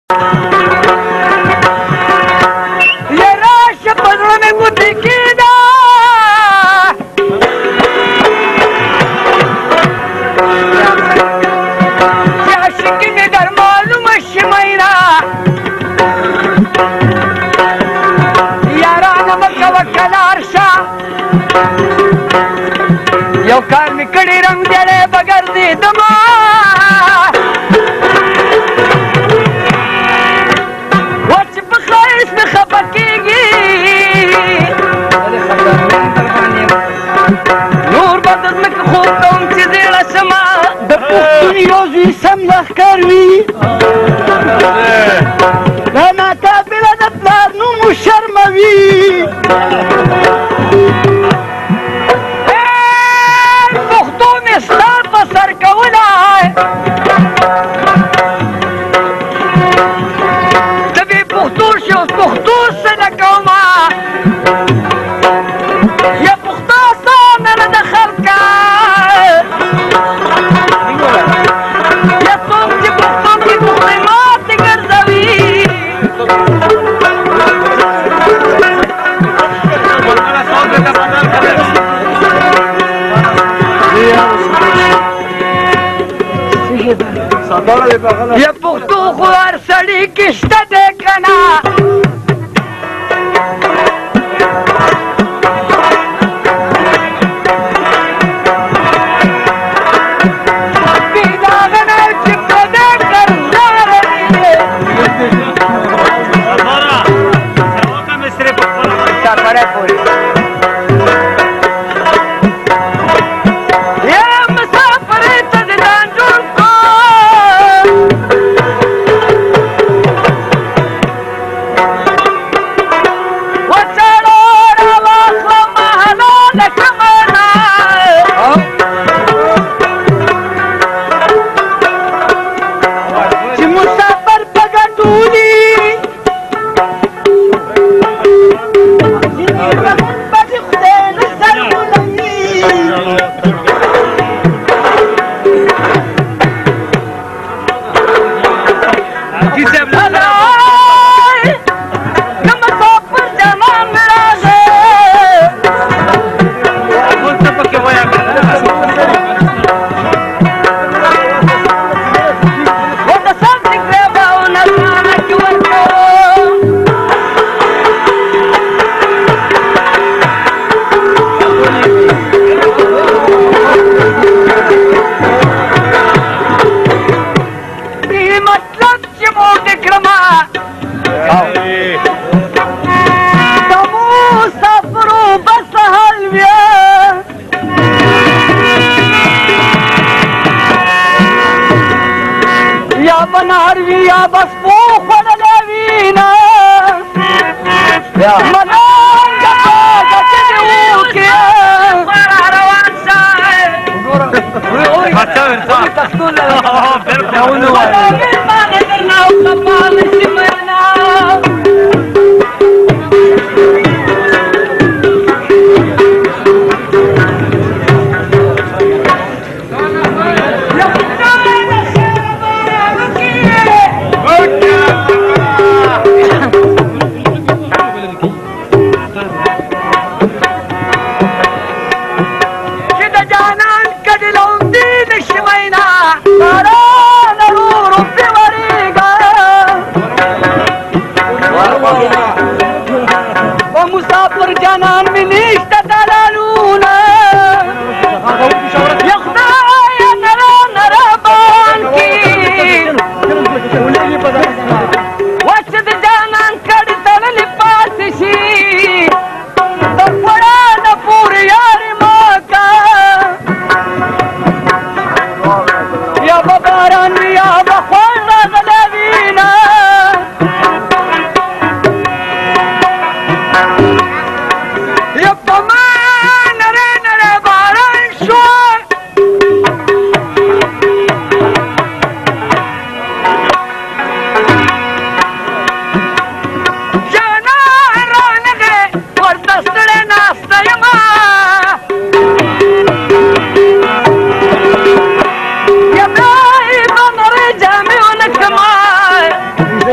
يا راشد بدرني ودي كده يا عشقني در معلوم الشميرة يا رانا متوكل عرشا يو کار می کړي رنگ جړې بغیر دې دما وچ په خایس می خپکیږي نور بدر مې خوب کوم چې زړه سما د پښتون یو زوی سم لښکر وي دا ناقابله د پلار نوم شرموي سر کولای تبي پختور شي اوس پختور څه نه کومه یا پختا سامه نه د خلکه یا څوک چې پښتون کې پختې ماتې ګرځوي یا پختو خو هر سړي کې شته دی که نه بې د هغه نه چې پردی قرضداره دی سفری پورې یا بس پوخ وړلی وینه ملنګ پاګه چې دې وکړې خورا روان شه ملنګ درنه وخپاله شي مینا Para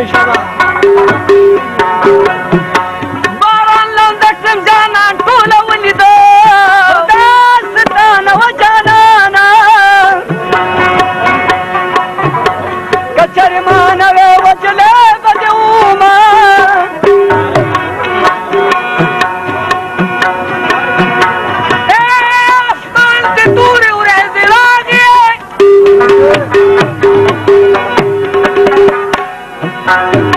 شباب باران لندكتم جانان طولة ولدان داستانا وجانانا كترمانا وجلي بدوما أفضل تدوري ورهزي لاغي